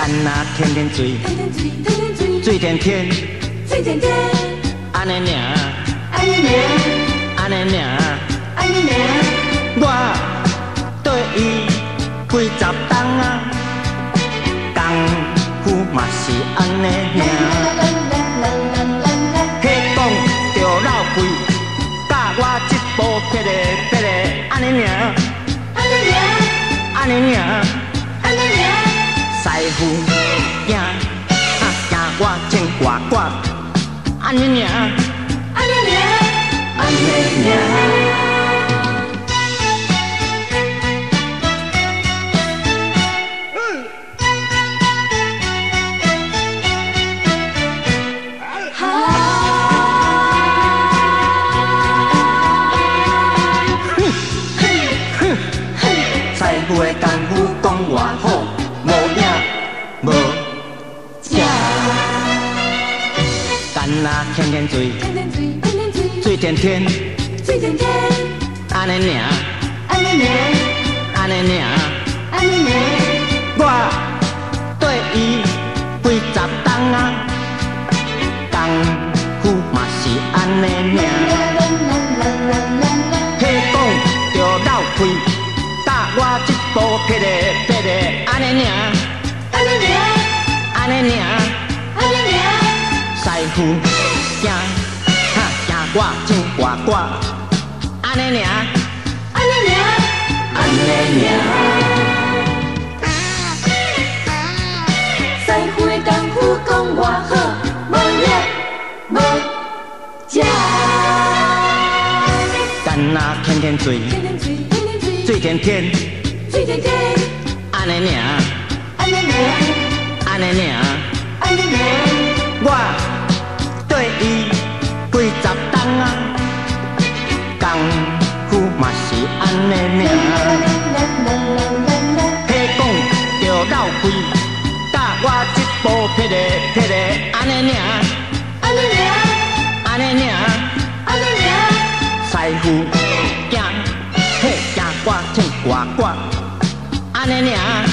干那天天水，水天天，安尼尔，安尼尔，我对伊几十冬啊，功夫嘛是安尼尔。迄讲着老贵，教我一步撇个撇个，安尼尔，安尼尔。师傅惊，惊我穿挂挂，安尼尔，安尼尔。师傅的功夫讲偌好。无食，干那天天水，水天天，安尼尔，安尼尔，我对伊几十冬啊，功夫嘛是安尼尔。迄讲着老开，教我一步撇个撇个，安尼尔。安尼尔，师傅惊，惊我穿挂挂，安尼尔，安尼尔。 师傅的功夫讲偌好，无业无食。 干那天天水，水天天，安尼尔，安尼尔，我对伊几十冬啊，功夫嘛是安尼尔。迄讲着老开，教我一步撇个撇个，安尼尔，安尼尔。师傅惊，嘿惊我穿挂挂，安尼尔。